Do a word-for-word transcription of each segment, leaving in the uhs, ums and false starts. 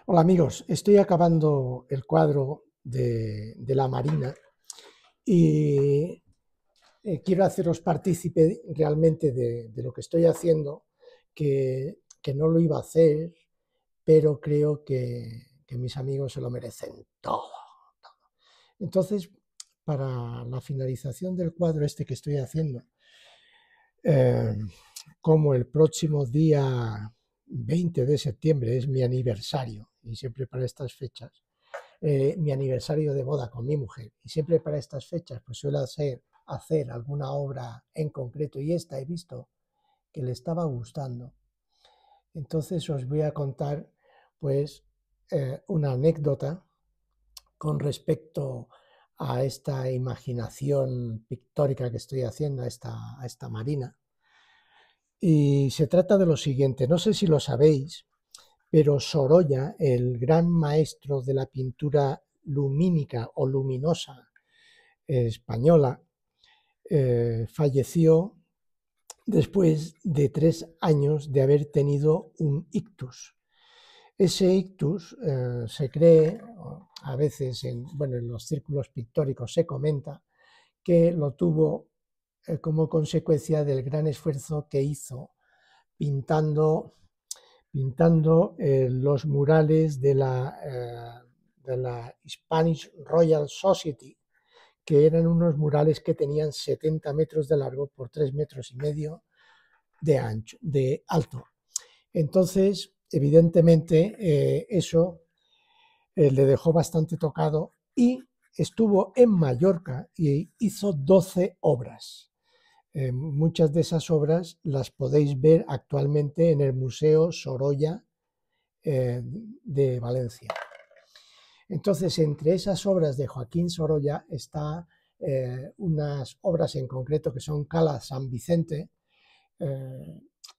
Hola amigos, estoy acabando el cuadro de, de la Marina y eh, quiero haceros partícipe realmente de, de lo que estoy haciendo, que, que no lo iba a hacer, pero creo que, que mis amigos se lo merecen todo. Entonces, para la finalización del cuadro este que estoy haciendo, eh, como el próximo día veinte de septiembre es mi aniversario, y siempre para estas fechas, eh, mi aniversario de boda con mi mujer, y siempre para estas fechas pues suelo hacer, hacer alguna obra en concreto, y esta he visto que le estaba gustando. Entonces os voy a contar pues eh, una anécdota con respecto a esta imaginación pictórica que estoy haciendo, a esta, a esta marina. Y se trata de lo siguiente, no sé si lo sabéis, pero Sorolla, el gran maestro de la pintura lumínica o luminosa eh, española, eh, falleció después de tres años de haber tenido un ictus. Ese ictus eh, se cree, a veces en, bueno, en los círculos pictóricos se comenta, que lo tuvo eh, como consecuencia del gran esfuerzo que hizo pintando, pintando eh, los murales de la, eh, de la Spanish Royal Society, que eran unos murales que tenían setenta metros de largo por tres metros y medio de ancho, de alto. Entonces, evidentemente, eh, eso eh, le dejó bastante tocado y estuvo en Mallorca y hizo doce obras. Eh, muchas de esas obras las podéis ver actualmente en el Museo Sorolla eh, de Valencia. Entonces, entre esas obras de Joaquín Sorolla está eh, unas obras en concreto que son Cala San Vicente, eh,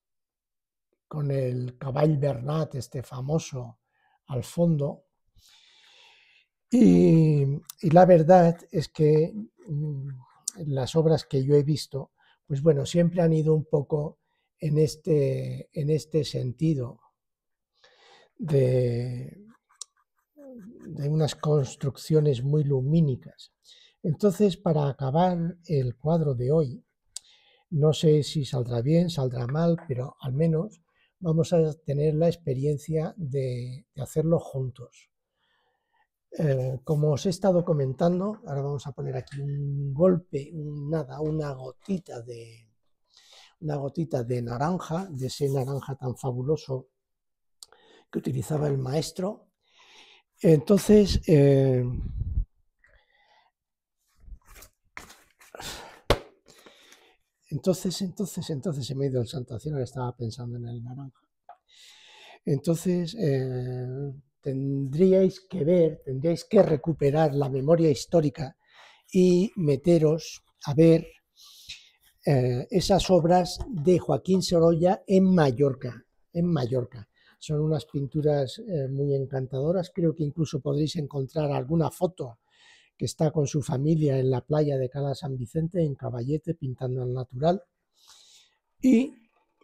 con el Cavall Bernat, este famoso, al fondo. Y, y la verdad es que mm, las obras que yo he visto, pues bueno, siempre han ido un poco en este, en este sentido de, de unas construcciones muy lumínicas. Entonces, para acabar el cuadro de hoy, no sé si saldrá bien, saldrá mal, pero al menos vamos a tener la experiencia de, de hacerlo juntos. Eh, como os he estado comentando, ahora vamos a poner aquí un golpe, un, nada, una gotita de una gotita de naranja, de ese naranja tan fabuloso que utilizaba el maestro. Entonces, eh, entonces, entonces, entonces se me ha ido el santo cielo, que estaba pensando en el naranja. Entonces, eh, tendríais que ver, tendríais que recuperar la memoria histórica y meteros a ver eh, esas obras de Joaquín Sorolla en Mallorca, en Mallorca. Son unas pinturas eh, muy encantadoras, creo que incluso podréis encontrar alguna foto que está con su familia en la playa de Cala San Vicente, en Caballete, pintando al natural. Y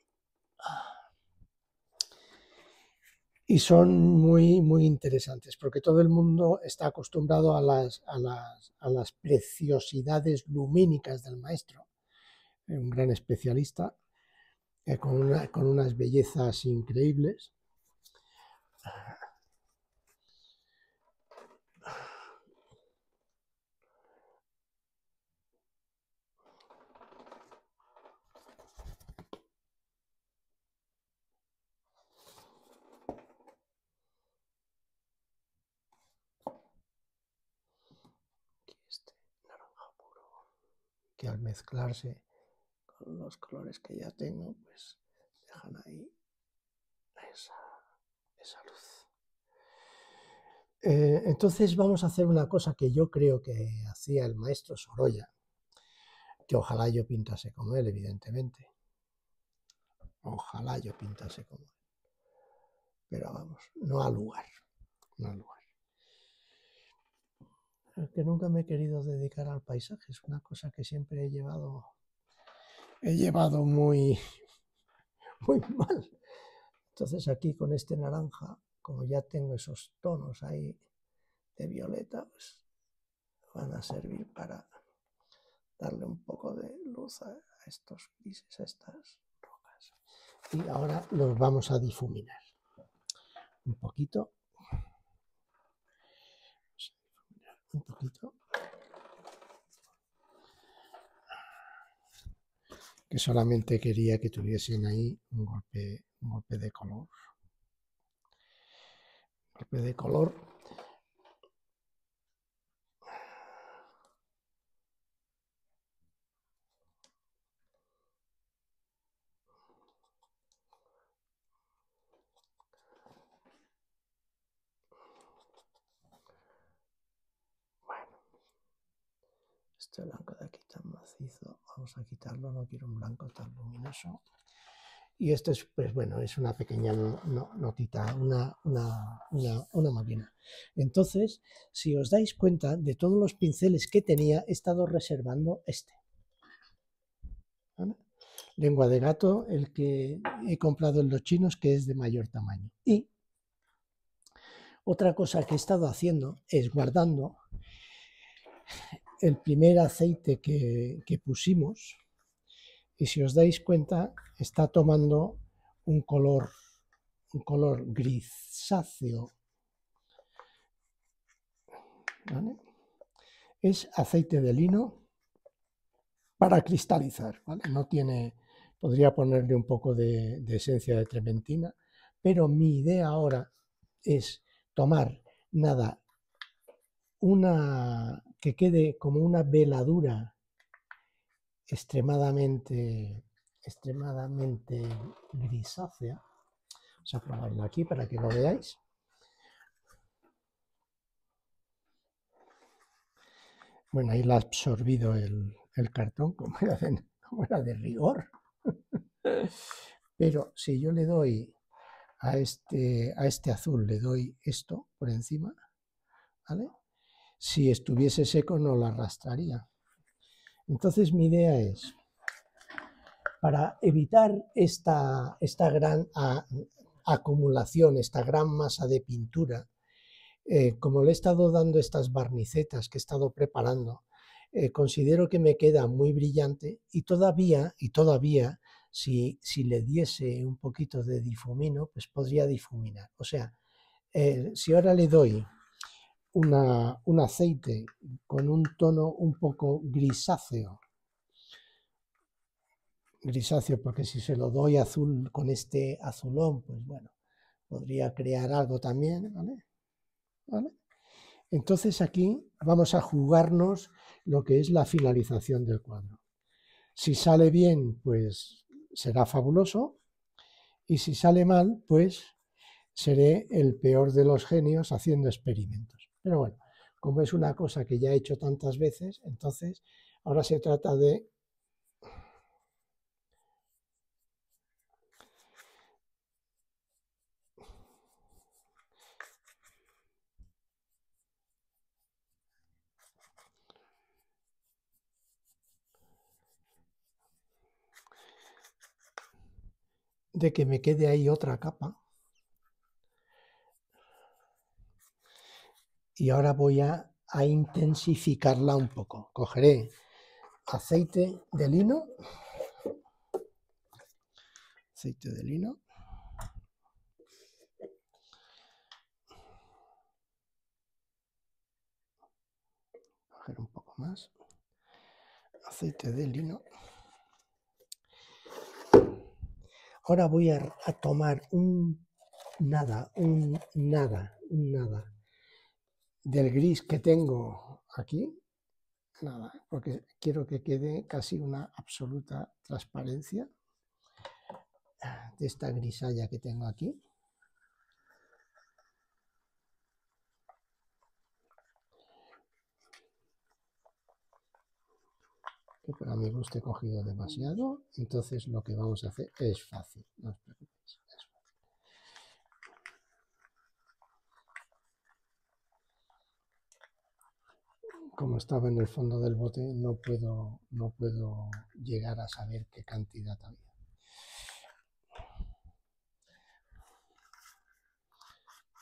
y son muy, muy interesantes, porque todo el mundo está acostumbrado a las, a las, a las preciosidades lumínicas del maestro, un gran especialista, eh, con, una, con unas bellezas increíbles. Este naranja puro, que al mezclarse con los colores que ya tengo, pues dejan ahí esa, esa luz. Eh, entonces vamos a hacer una cosa que yo creo que hacía el maestro Sorolla, que ojalá yo pintase como él, evidentemente. Ojalá yo pintase como él. Pero vamos, no al lugar, no al lugar. Es que nunca me he querido dedicar al paisaje, es una cosa que siempre he llevado, he llevado muy, muy mal. Entonces aquí con este naranja como ya tengo esos tonos ahí de violeta, pues van a servir para darle un poco de luz a estos grises, a estas rocas. Y ahora los vamos a difuminar un poquito. Un poquito. Que solamente quería que tuviesen ahí un golpe, un golpe de color. Un golpe de color. Bueno, este blanco de aquí tan macizo, vamos a quitarlo, no quiero un blanco tan luminoso. Y esto es, pues bueno, es una pequeña no, notita, una, una, una, una máquina. Entonces, si os dais cuenta, de todos los pinceles que tenía, he estado reservando este. ¿Vale? Lengua de gato, el que he comprado en los chinos, que es de mayor tamaño. Y otra cosa que he estado haciendo es guardando el primer aceite que, que pusimos, y si os dais cuenta, está tomando un color, un color grisáceo. ¿Vale? Es aceite de lino para cristalizar, ¿vale? No tiene, podría ponerle un poco de, de esencia de trementina, pero mi idea ahora es tomar, nada, una que quede como una veladura extremadamente, extremadamente grisácea. Vamos a probarlo aquí para que lo veáis. Bueno, ahí lo ha absorbido el, el cartón, como era, de, como era de rigor. Pero si yo le doy a este, a este azul, le doy esto por encima, ¿vale? Si estuviese seco no lo arrastraría. Entonces mi idea es, para evitar esta, esta gran a, acumulación, esta gran masa de pintura, eh, como le he estado dando estas barnicetas que he estado preparando, eh, considero que me queda muy brillante y todavía, y todavía si, si le diese un poquito de difumino, pues podría difuminar. O sea, eh, si ahora le doy una, un aceite con un tono un poco grisáceo, grisáceo, porque si se lo doy azul con este azulón, pues bueno, podría crear algo también, ¿vale? ¿Vale? Entonces aquí vamos a jugarnos lo que es la finalización del cuadro. Si sale bien, pues será fabuloso, y si sale mal, pues seré el peor de los genios haciendo experimentos. Pero bueno, como es una cosa que ya he hecho tantas veces, entonces ahora se trata de de que me quede ahí otra capa. Y ahora voy a, a intensificarla un poco. Cogeré aceite de lino, aceite de lino, coger un poco más, aceite de lino. Ahora voy a, a tomar un nada, un nada, un nada del gris que tengo aquí, nada, porque quiero que quede casi una absoluta transparencia de esta grisalla que tengo aquí. Que para mi gusto he cogido demasiado, entonces lo que vamos a hacer es fácil, no os preocupéis. Es fácil. Como estaba en el fondo del bote, no puedo, no puedo llegar a saber qué cantidad había.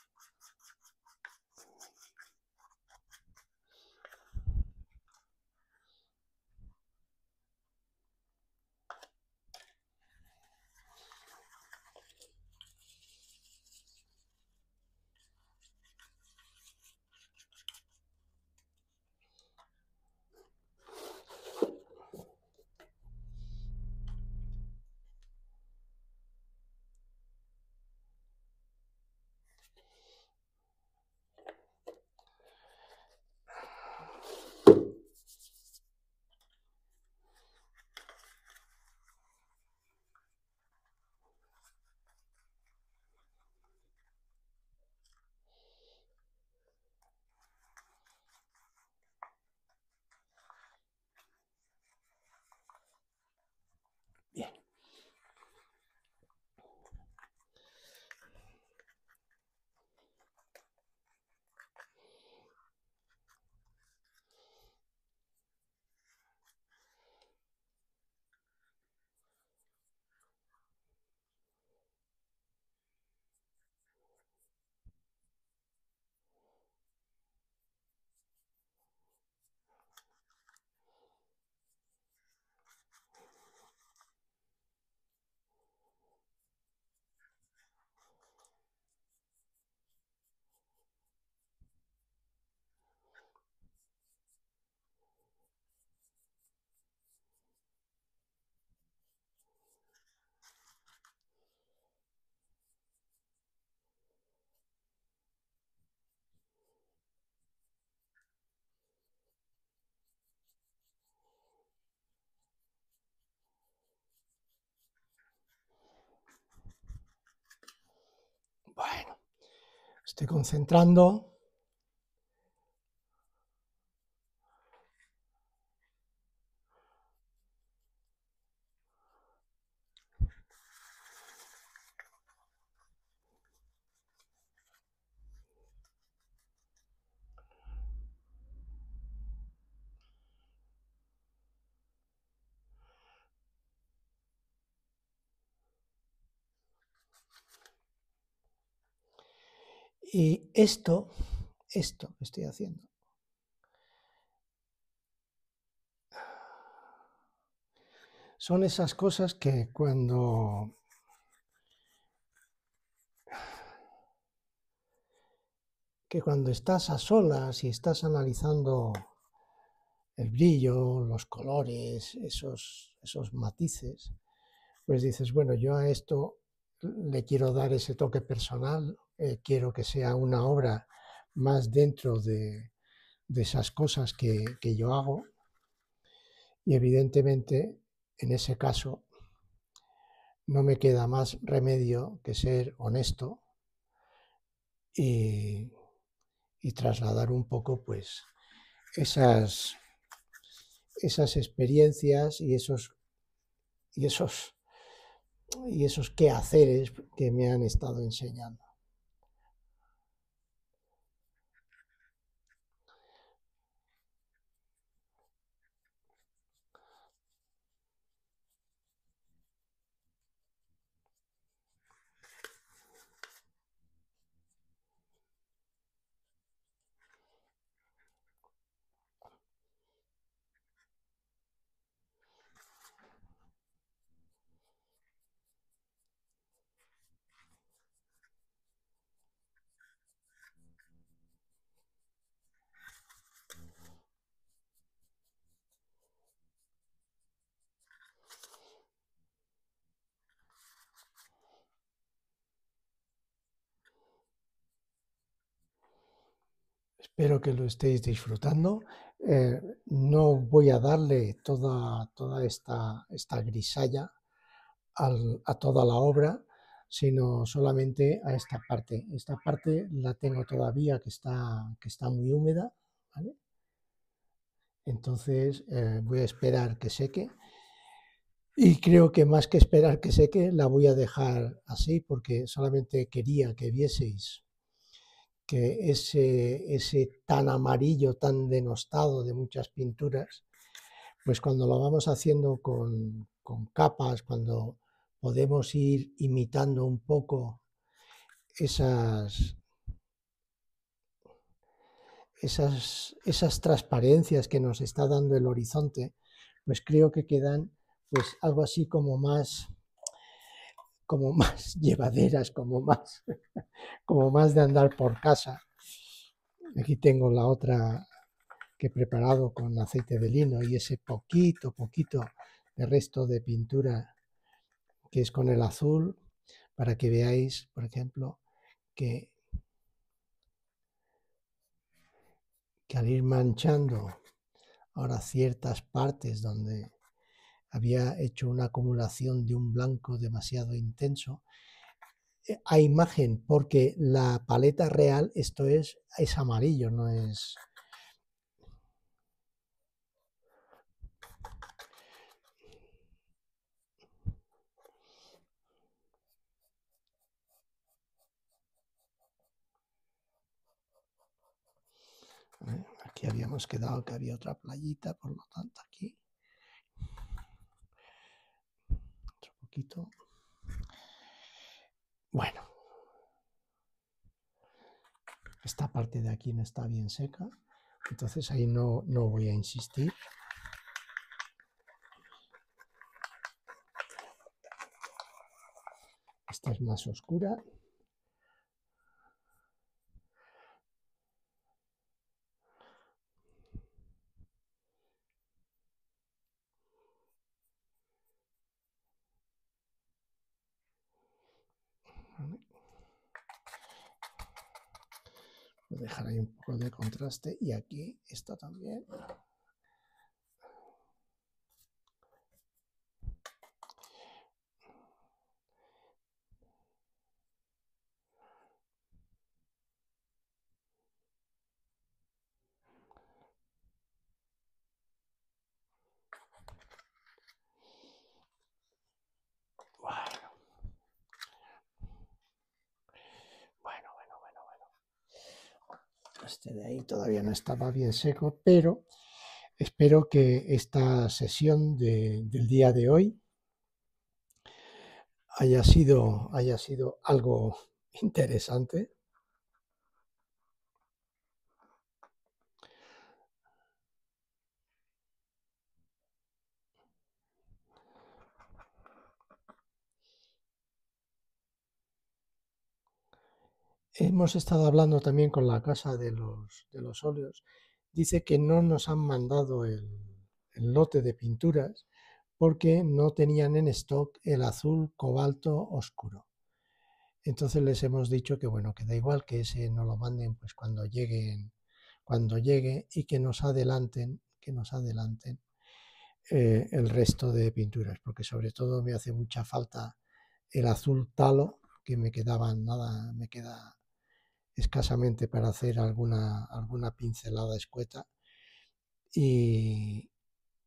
Estoy concentrando. Y esto, esto que estoy haciendo, son esas cosas que cuando que cuando estás a solas y estás analizando el brillo, los colores, esos, esos matices, pues dices, bueno, yo a esto le quiero dar ese toque personal, eh, quiero que sea una obra más dentro de, de esas cosas que, que yo hago, y evidentemente en ese caso no me queda más remedio que ser honesto y, y trasladar un poco pues esas, esas experiencias y esos, y esos, y esos quehaceres que me han estado enseñando. Espero que lo estéis disfrutando. Eh, no voy a darle toda, toda esta, esta grisalla al, a toda la obra, sino solamente a esta parte. Esta parte la tengo todavía que está, que está muy húmeda, ¿vale? Entonces eh, voy a esperar que seque. Y creo que más que esperar que seque, la voy a dejar así porque solamente quería que vieseis que ese, ese tan amarillo, tan denostado de muchas pinturas, pues cuando lo vamos haciendo con, con capas, cuando podemos ir imitando un poco esas, esas, esas transparencias que nos está dando el horizonte, pues creo que quedan pues algo así como más como más llevaderas, como más, como más de andar por casa. Aquí tengo la otra que he preparado con aceite de lino y ese poquito, poquito de resto de pintura que es con el azul, para que veáis, por ejemplo, que, que al ir manchando ahora ciertas partes donde había hecho una acumulación de un blanco demasiado intenso, a imagen, porque la paleta real, esto es, es amarillo, no es... ¿eh? Aquí habíamos quedado que había otra playita, por lo tanto aquí... Otro poquito. Bueno, esta parte de aquí no está bien seca, entonces ahí no, no voy a insistir. Esta es más oscura. ¿Vale? Voy a dejar ahí un poco de contraste y aquí está también. Este de ahí todavía no estaba bien seco, pero espero que esta sesión de, del día de hoy haya sido, haya sido algo interesante. Hemos estado hablando también con la casa de los, de los óleos. Dice que no nos han mandado el, el lote de pinturas porque no tenían en stock el azul cobalto oscuro. Entonces les hemos dicho que bueno, que da igual que ese no lo manden pues cuando lleguen, cuando llegue y que nos adelanten, que nos adelanten eh, el resto de pinturas, porque sobre todo me hace mucha falta el azul talo, que me quedaban nada, me queda escasamente para hacer alguna, alguna pincelada escueta y,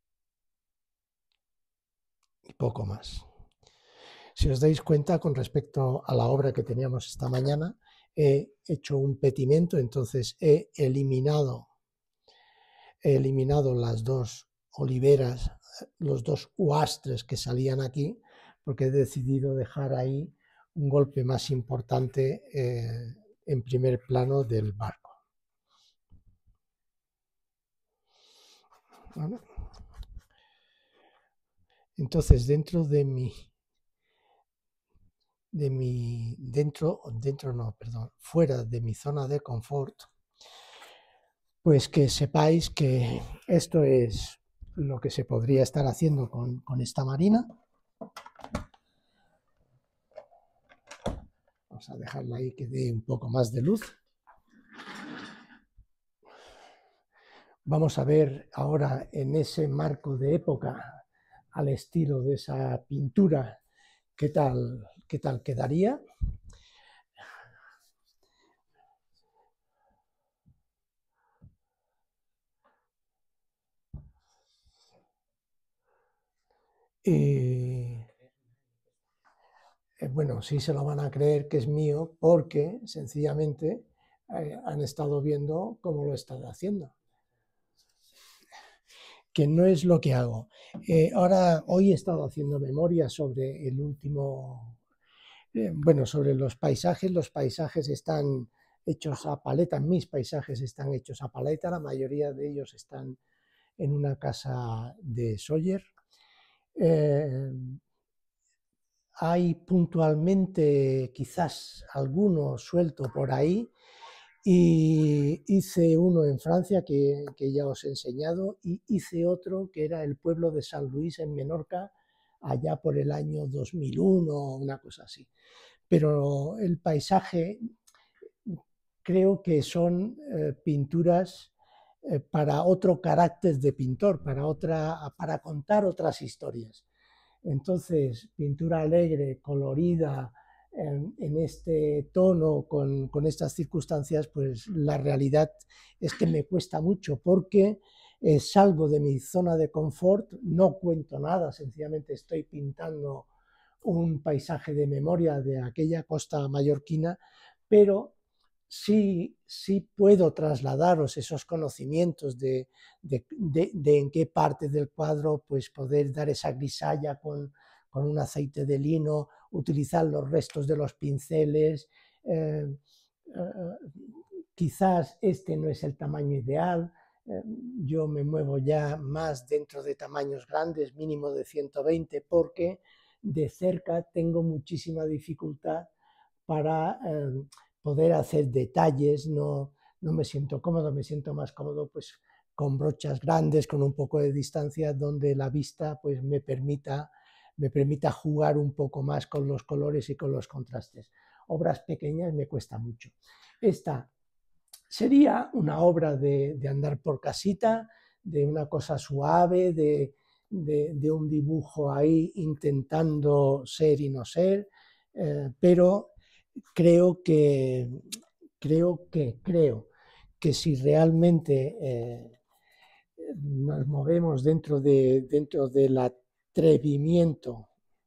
y poco más. Si os dais cuenta, con respecto a la obra que teníamos esta mañana, he hecho un petimento, entonces he eliminado, he eliminado las dos oliveras, los dos huastres que salían aquí, porque he decidido dejar ahí un golpe más importante eh, en primer plano del barco. ¿Vale? Entonces, dentro de mi de mi, dentro, dentro no, perdón, fuera de mi zona de confort, pues que sepáis que esto es lo que se podría estar haciendo con, con esta marina. Vamos a dejarla ahí que dé un poco más de luz. Vamos a ver ahora en ese marco de época, al estilo de esa pintura, qué tal, qué tal quedaría. Y eh, bueno, sí se lo van a creer que es mío porque sencillamente eh, han estado viendo cómo lo he estado haciendo. Que no es lo que hago. Eh, ahora, hoy he estado haciendo memoria sobre el último, eh, bueno, sobre los paisajes. Los paisajes están hechos a paleta, mis paisajes están hechos a paleta, la mayoría de ellos están en una casa de Sawyer. Eh, hay puntualmente quizás alguno suelto por ahí, y hice uno en Francia que, que, ya os he enseñado, y hice otro que era el pueblo de San Luis en Menorca, allá por el año dos mil uno, una cosa así. Pero el paisaje creo que son eh, pinturas eh, para otro carácter de pintor, para, otra, para contar otras historias. Entonces, pintura alegre, colorida, en, en este tono, con, con, estas circunstancias, pues la realidad es que me cuesta mucho porque eh, salgo de mi zona de confort, no cuento nada, sencillamente estoy pintando un paisaje de memoria de aquella costa mallorquina, pero sí, sí puedo trasladaros esos conocimientos de, de, de, de en qué parte del cuadro pues poder dar esa grisalla con, con un aceite de lino, utilizar los restos de los pinceles. Eh, eh, quizás este no es el tamaño ideal, eh, yo me muevo ya más dentro de tamaños grandes, mínimo de ciento veinte, porque de cerca tengo muchísima dificultad para eh, poder hacer detalles, no, no me siento cómodo, me siento más cómodo pues con brochas grandes, con un poco de distancia, donde la vista pues me permita, me permita jugar un poco más con los colores y con los contrastes. Obras pequeñas me cuesta mucho. Esta sería una obra de, de andar por casita, de una cosa suave, de, de, de un dibujo ahí intentando ser y no ser, eh, pero creo que, creo que, creo que si realmente eh, nos movemos dentro, de, dentro del atrevimiento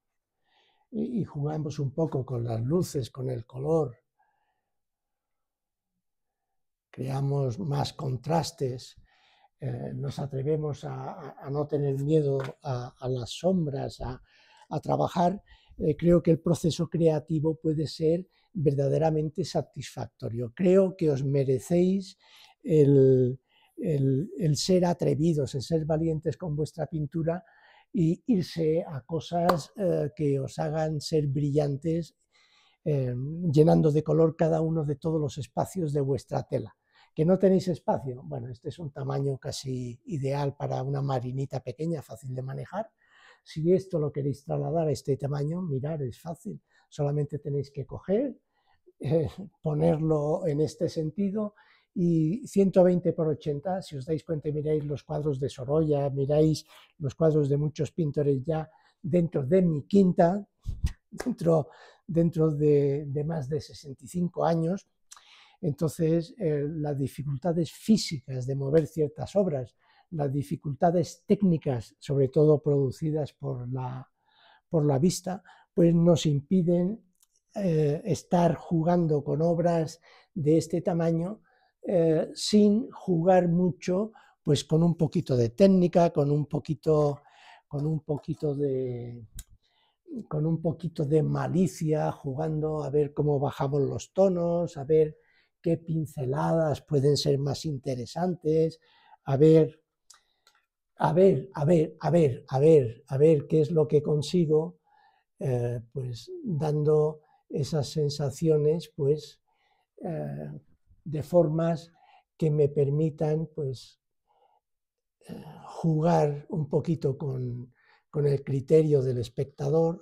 y, y jugamos un poco con las luces, con el color, creamos más contrastes, eh, nos atrevemos a, a, no tener miedo a, a las sombras, a, a trabajar, eh, creo que el proceso creativo puede ser verdaderamente satisfactorio. Creo que os merecéis el, el, el ser atrevidos, el ser valientes con vuestra pintura y irse a cosas eh, que os hagan ser brillantes, eh, llenando de color cada uno de todos los espacios de vuestra tela. ¿Que no tenéis espacio? Bueno, este es un tamaño casi ideal para una marinita pequeña, fácil de manejar. Si esto lo queréis trasladar a este tamaño, mirar, es fácil. Solamente tenéis que coger, eh, ponerlo en este sentido y ciento veinte por ochenta, si os dais cuenta y miráis los cuadros de Sorolla, miráis los cuadros de muchos pintores ya dentro de mi quinta, dentro, dentro de, de más de sesenta y cinco años, entonces eh, las dificultades físicas de mover ciertas obras, las dificultades técnicas, sobre todo producidas por la, por la vista, pues nos impiden eh, estar jugando con obras de este tamaño eh, sin jugar mucho, pues con un poquito de técnica, con un poquito, con un poquito de con un poquito de malicia, jugando a ver cómo bajamos los tonos, a ver qué pinceladas pueden ser más interesantes, a ver, a ver, a ver, a ver, a ver, a ver qué es lo que consigo, eh, pues dando esas sensaciones, pues, eh, de formas que me permitan, pues, eh, jugar un poquito con, con el criterio del espectador,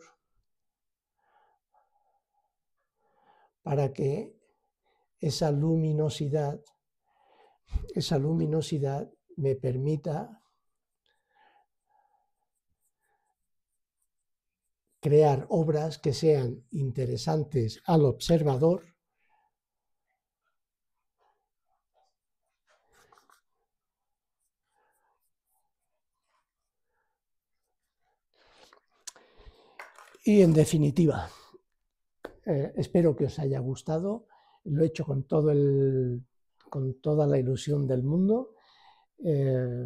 para que esa luminosidad, esa luminosidad me permita crear obras que sean interesantes al observador y, en definitiva, eh, espero que os haya gustado. Lo he hecho con, todo el, con toda la ilusión del mundo. Eh,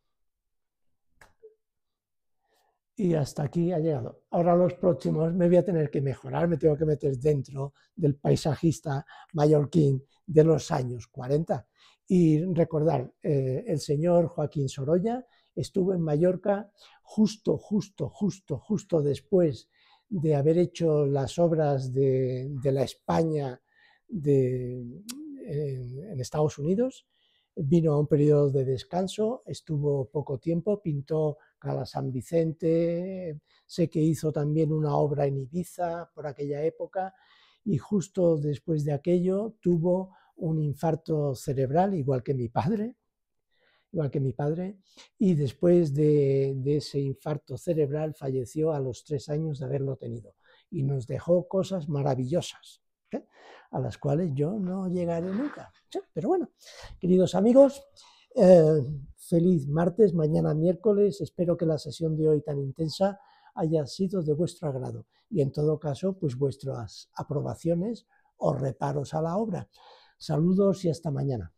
y hasta aquí ha llegado. Ahora los próximos me voy a tener que mejorar, me tengo que meter dentro del paisajista mallorquín de los años cuarenta. Y recordar, eh, el señor Joaquín Sorolla estuvo en Mallorca justo, justo, justo, justo después de haber hecho las obras de, de la España de, en, en Estados Unidos. Vino a un periodo de descanso, estuvo poco tiempo, pintó Cala San Vicente, sé que hizo también una obra en Ibiza por aquella época, y justo después de aquello tuvo un infarto cerebral, igual que mi padre, igual que mi padre, y después de, de ese infarto cerebral falleció a los tres años de haberlo tenido, y nos dejó cosas maravillosas, ¿eh? A las cuales yo no llegaré nunca. ¿Sí? Pero bueno, queridos amigos, eh, feliz martes, mañana miércoles, espero que la sesión de hoy tan intensa haya sido de vuestro agrado y en todo caso, pues vuestras aprobaciones o reparos a la obra. Saludos y hasta mañana.